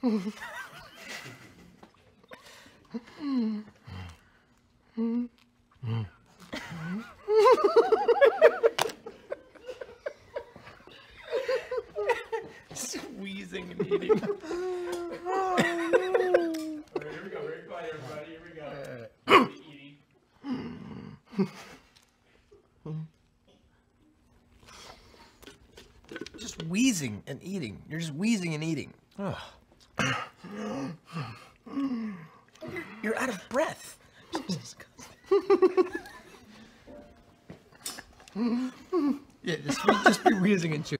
Wheezing and eating. All right, here we go. Very quiet, everybody. Here we go. Eating. Just wheezing and eating. You're just wheezing and eating. Ugh. You're out of breath. Yeah, just be wheezing and chewing.